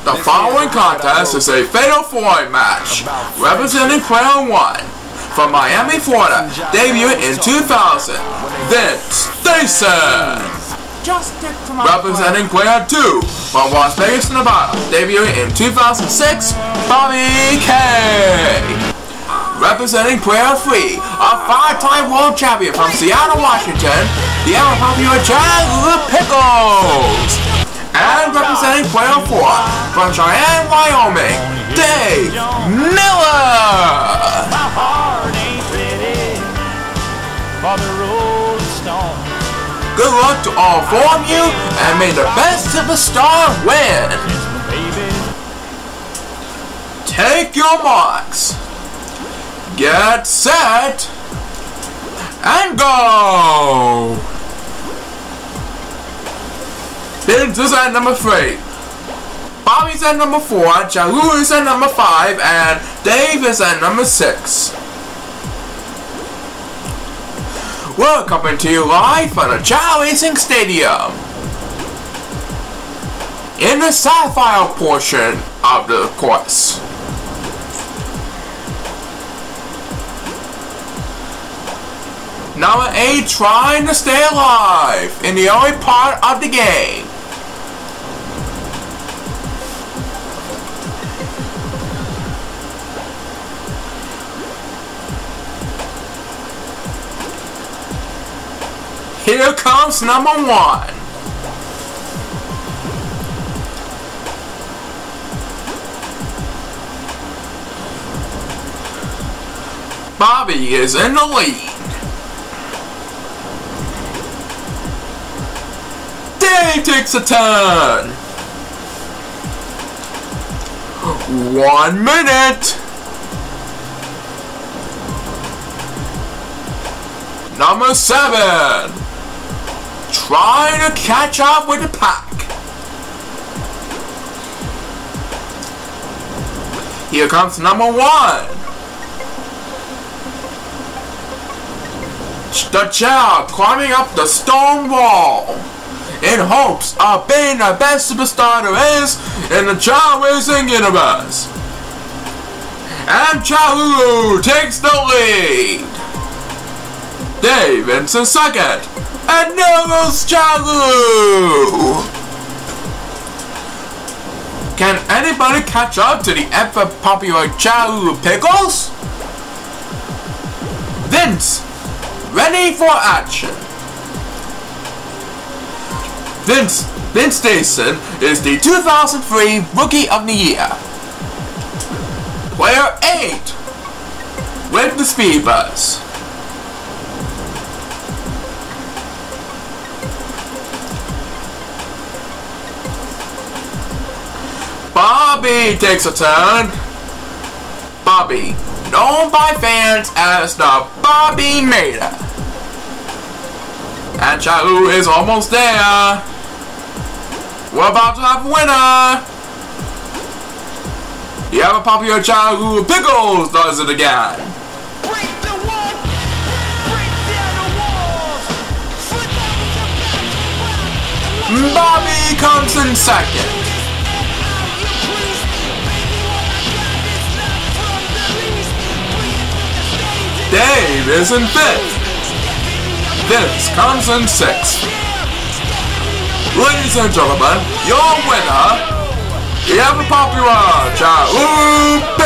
The following contest is a Fatal 4 match, representing Player 1 from Miami, Florida, debuted in 2000, Vince Stason. Representing Player 2 from Las Vegas, Nevada, debuted in 2006, Bobby K. Representing Player 3, a 5-time world champion from Seattle, Washington, the ever popular Chalulu Pickles. And representing Player 4 from Cheyenne, Wyoming, Dave Miller. Good luck to all 4 of you, and may the best superstar win. Take your marks. Get set and go! Vince is at number 3. Bobby's at number 4, Chalulu is at number 5, and Dave is at number 6. We're coming to you live from the Chao Racing Stadium in the Sapphire portion of the course. Number 8 trying to stay alive in the early part of the game. Here comes number 1. Bobby is in the lead. Dave takes a turn. 1 minute. Number 7. Trying to catch up with the pack. Here comes number 1. The Chao climbing up the stone wall in hopes of being the best superstar there is in the Chao Racing universe. And Chalulu takes the lead. Dave in second. And there goes Chalulu. Can anybody catch up to the ever popular Chalulu Pickles? Vince, ready for action. Vince Stason is the 2003 Rookie of the Year. Player 8 with the Speed Bus. Bobby takes a turn. Bobby, known by fans as the Bobby Mater. And Chalulu is almost there. We're about to have a winner. The ever popular Chalulu Pickles does it again. Break the wall. Break down the walls. Bobby comes in second. Dave is in 5th. Vince comes in 6th. Ladies and gentlemen, your winner, the ever popular Chao